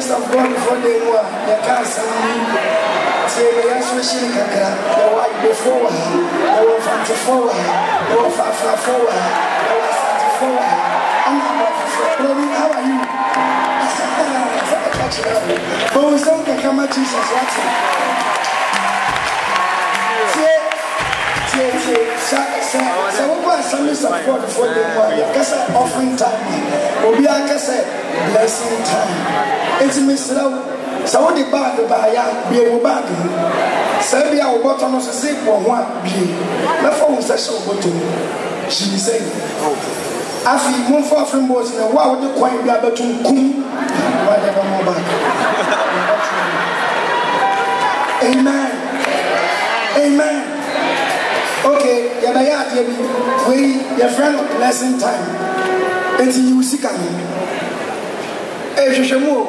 saints of God before they were. They can't say they are switching kakra. They were before. They were 54. They were 54. They were 74. How are you? But we don't come at Jesus. What's it? So what was some support before they were? Because offering time. Will be like I said, blessing time. It's Mr. So what the bag by be a bag. Serbia or bottom of the zip or one be. My phone session button. She said, I feel one far from was in a wow, the coin be able to come. Whatever more back. Amen. Amen. Okay, we your friend of blessing time. Until you see coming. Hey, Shamo.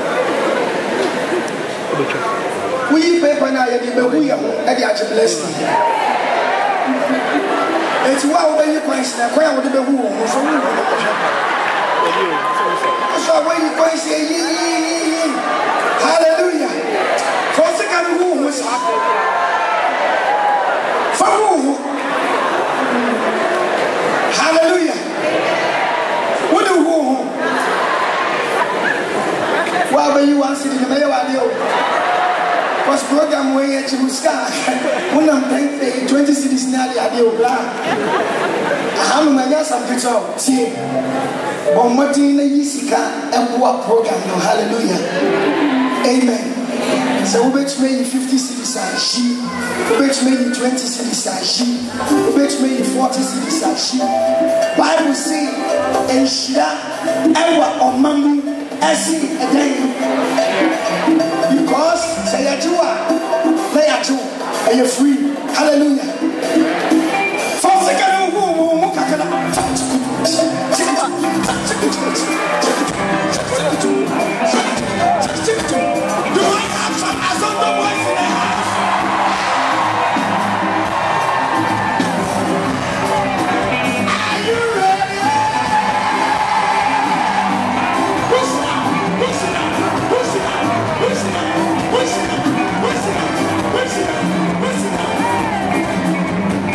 We paper now, we are at the actual blessing. It's wow when you question a crowd with the womb. So when you question, hallelujah. For the second womb was hallelujah. What do you want? Well, when you want to see the mayor, was program way at you start. When I'm paying 20 cities now, the idea of black. I'm going to get some picture. See, but Martina Yisika and what program? Hallelujah. Amen. So which made 50 cities are she, which made 20 cities are she, which made 40 cities are she. Bible say, and Shira, ever on Mammy, Essie again. Because say a Jew, play a Jew, and you're free. Hallelujah. For second, do I have some assault boys in the house? Are you ready? Push it up, push it up, push it up, push it up, push it up, push it up, push it up, push it up.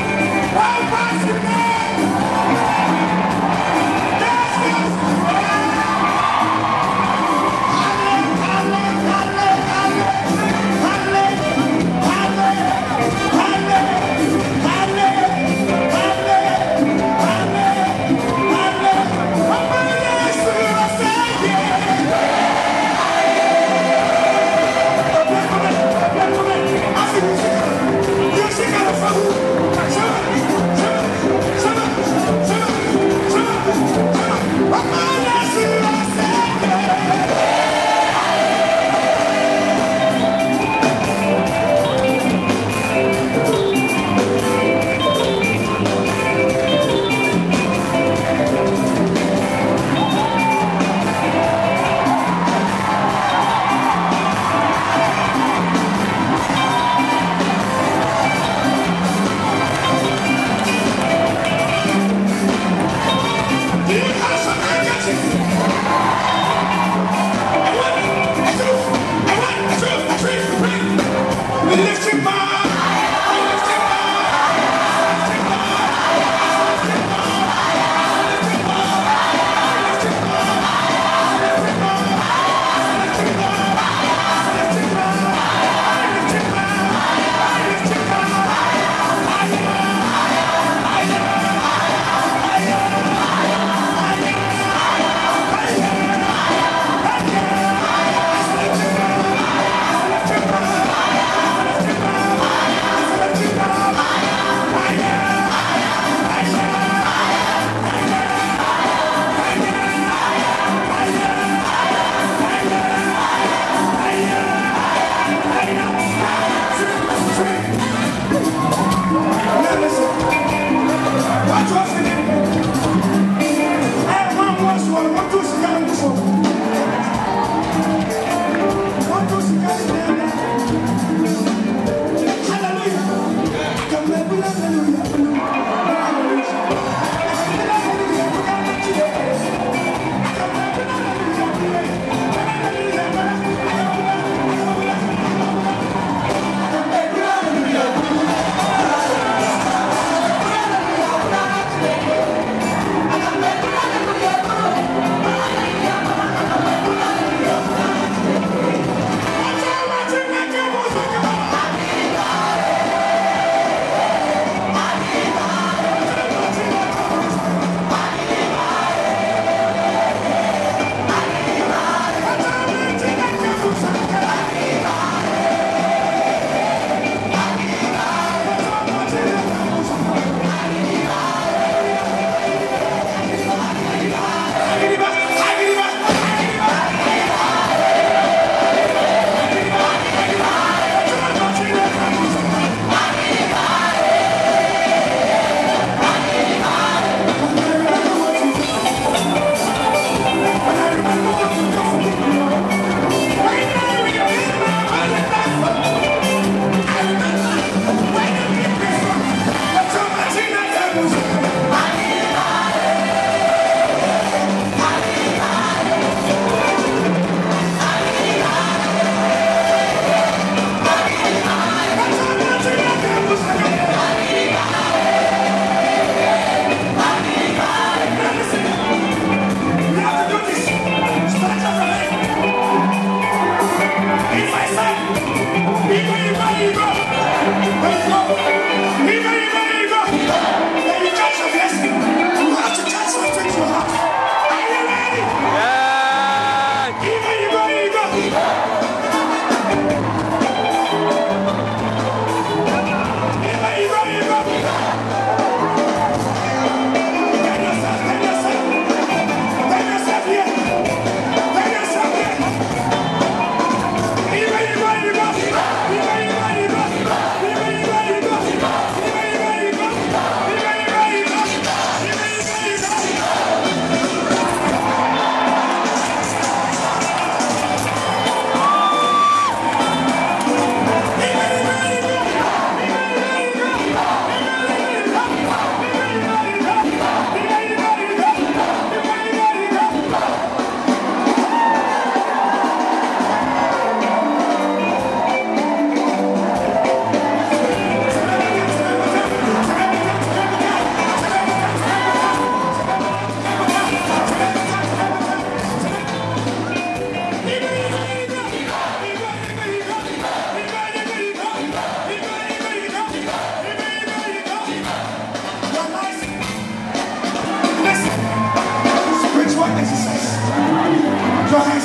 Your hands.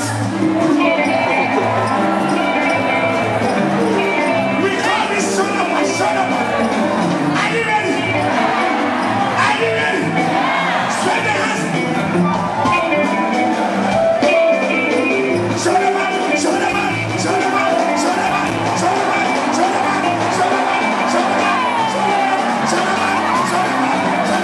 We call this Solomon. Solomon. Are you ready? Are you ready? Spread the hands. Solomon. Solomon. Solomon. Solomon. Solomon. Solomon. Solomon. Solomon. Solomon. Solomon.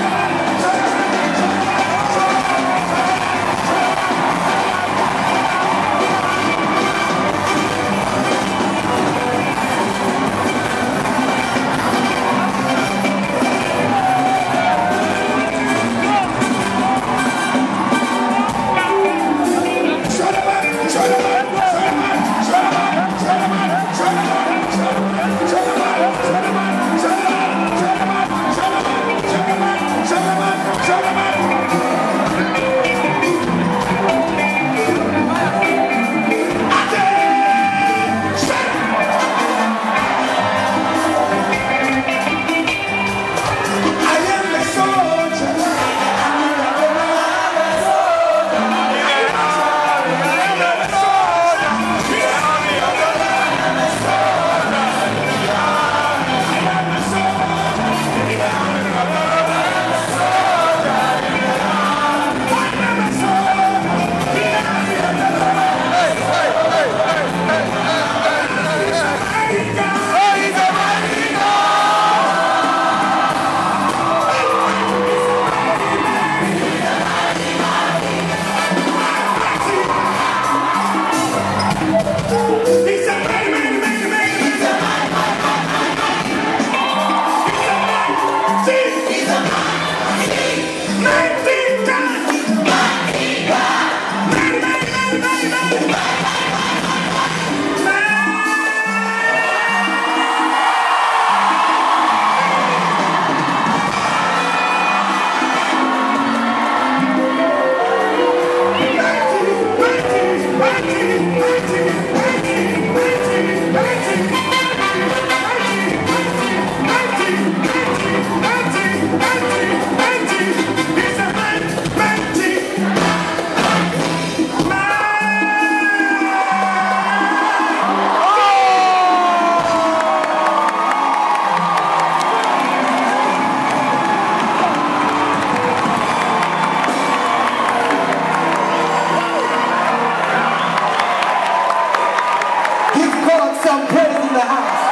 Some praise in the house.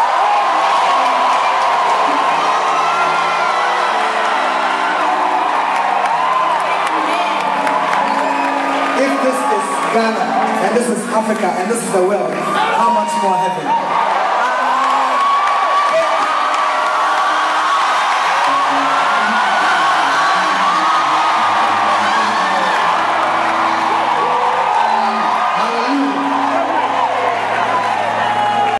If this is Ghana, and this is Africa, and this is the world, how much more heaven?